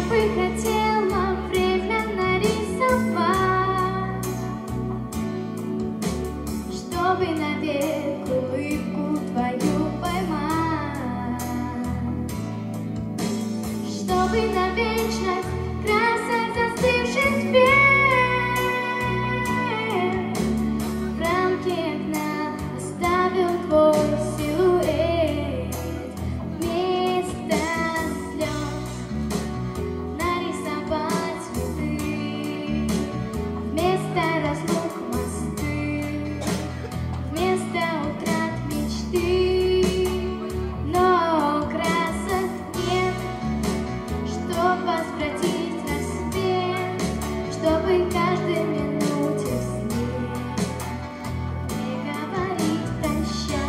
бы хотела время нарисовать, чтобы навек улыбку твою поймать, чтобы навечно красок застывший свет в рамке окна оставил твой силуэт. Вместо слез нарисовать цветы, вместо разлук мосты, вместо утрат мечты. Но красок нет, чтоб возвратить рассвет, чтобы каждой минуте вслед не говорить прощай.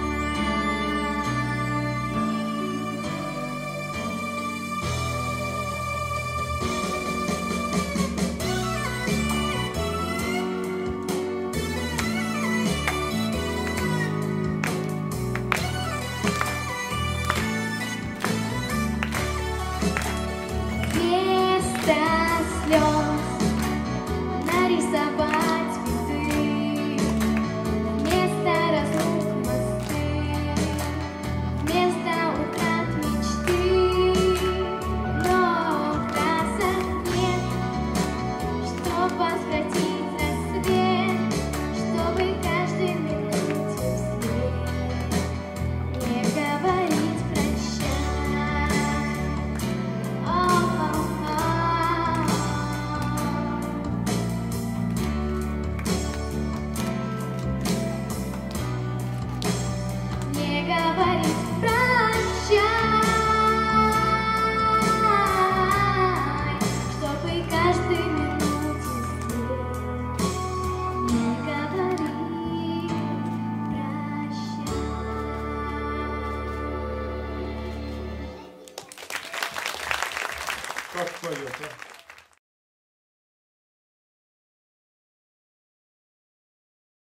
Вместо слез нарисовать цветы, вместо разлук мосты, вместо утрат мечты. Но красок нет, чтоб возвратить рассвет, чтобы каждой минуте вслед не говорить прощай. Не говорить прощай, чтобы каждой минуте вслед не говорить прощай. Как поет, а?